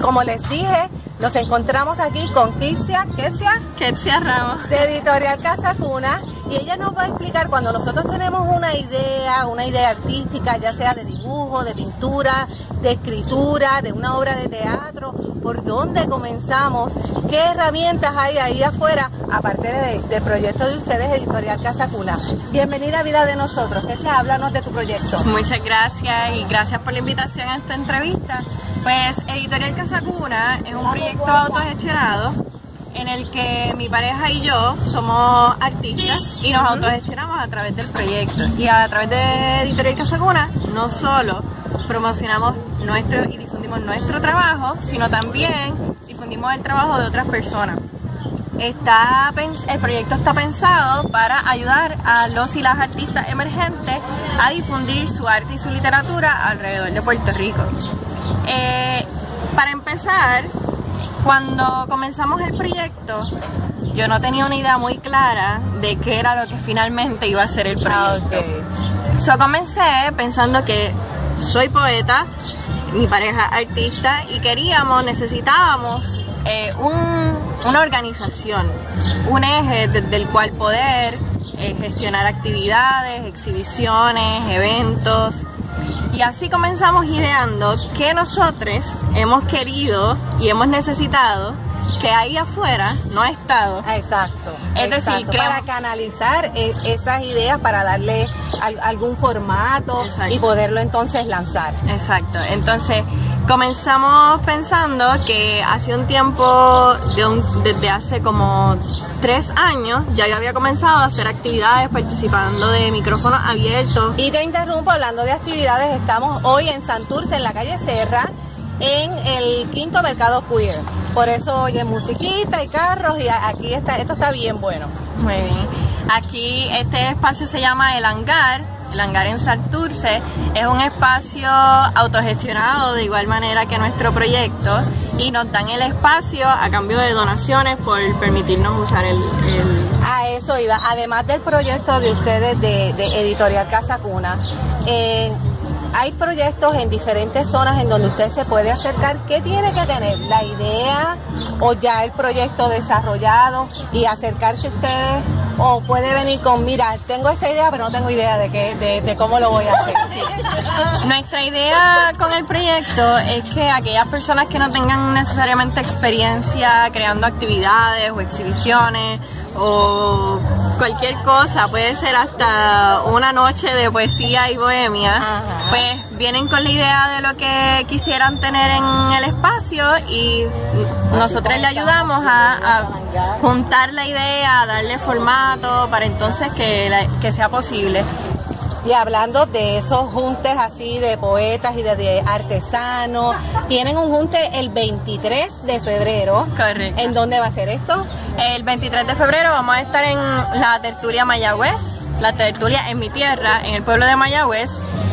como les dije, nos encontramos aquí con Ketsia Ramos, de Editorial Casa Cuna, y ella nos va a explicar cuando nosotros tenemos una idea artística, ya sea de dibujo, de pintura, de escritura, de una obra de teatro, por dónde comenzamos, qué herramientas hay ahí afuera, aparte del proyecto de ustedes, Editorial Casa Cuna. Bienvenida a Vida de Nosotros. Ketsia, háblanos de tu proyecto. Muchas gracias y gracias por la invitación a esta entrevista. Pues Editorial Casa Cuna es un proyecto autogestionado en el que mi pareja y yo somos artistas y nos autogestionamos a través del proyecto. Y a través de Editorial Casa Cuna no solo promocionamos y difundimos nuestro trabajo, sino también difundimos el trabajo de otras personas. El proyecto está pensado para ayudar a los y las artistas emergentes a difundir su arte y su literatura alrededor de Puerto Rico. Para empezar, cuando comenzamos el proyecto, yo no tenía una idea muy clara de qué era lo que finalmente iba a ser el proyecto. Yo comencé pensando que soy poeta, mi pareja artista, y necesitábamos una organización, un eje desde el cual poder gestionar actividades, exhibiciones, eventos. Y así comenzamos ideando que nosotros hemos querido y hemos necesitado que ahí afuera no ha estado. Exacto. Es decir, para canalizar esas ideas, para darle algún formato. Exacto. Y poderlo entonces lanzar. Exacto. Entonces comenzamos pensando que hace un tiempo, desde hace como 3 años, ya yo había comenzado a hacer actividades participando de micrófonos abiertos. Y te interrumpo, hablando de actividades, estamos hoy en Santurce, en la calle Serra, en el 5º Mercado Queer. Por eso oye musiquita y carros, y aquí esto está bien bueno. Muy bien. Aquí este espacio se llama El Hangar en Santurce. Es un espacio autogestionado de igual manera que nuestro proyecto, y nos dan el espacio a cambio de donaciones por permitirnos usar el... A eso iba. Además del proyecto de ustedes de Editorial Casa Cuna, hay proyectos en diferentes zonas en donde usted se puede acercar. ¿Qué tiene que tener? ¿La idea o ya el proyecto desarrollado y acercarse a ustedes? ¿O puede venir con, mira, tengo esta idea pero no tengo idea de cómo lo voy a hacer? Nuestra idea con el proyecto es que aquellas personas que no tengan necesariamente experiencia creando actividades o exhibiciones o cualquier cosa, puede ser hasta una noche de poesía y bohemia, pues vienen con la idea de lo que quisieran tener en el espacio, y nosotros le ayudamos a juntar la idea, a darle formato para entonces que sea posible. Y hablando de esos juntes así de poetas y de artesanos, tienen un junte el 23 de febrero. Correcto. ¿En dónde va a ser esto? El 23 de febrero vamos a estar en la tertulia Mayagüez, la tertulia en mi tierra, en el pueblo de Mayagüez,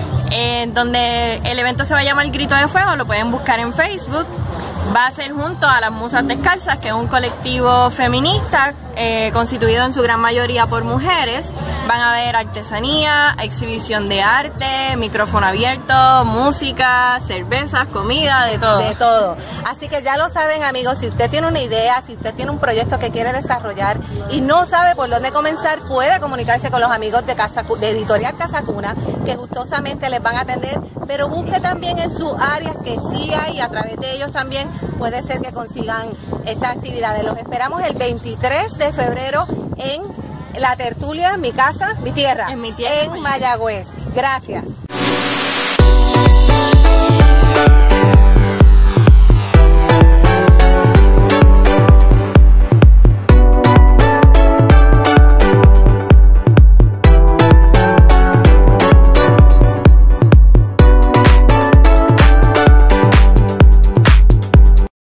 donde el evento se va a llamar Grito de Fuego, lo pueden buscar en Facebook. Va a ser junto a las Musas Descalzas, que es un colectivo feminista constituido en su gran mayoría por mujeres. Van a haber artesanía, exhibición de arte, micrófono abierto, música, cervezas, comida, de todo. De todo. Así que ya lo saben, amigos, si usted tiene una idea, si usted tiene un proyecto que quiere desarrollar y no sabe por dónde comenzar, puede comunicarse con los amigos de Editorial Casa Cuna, que gustosamente les van a atender, pero busque también en sus áreas que sí hay, y a través de ellos también puede ser que consigan estas actividades. Los esperamos el 23 de febrero en la tertulia Mi Casa, Mi Tierra, en Mayagüez. Gracias.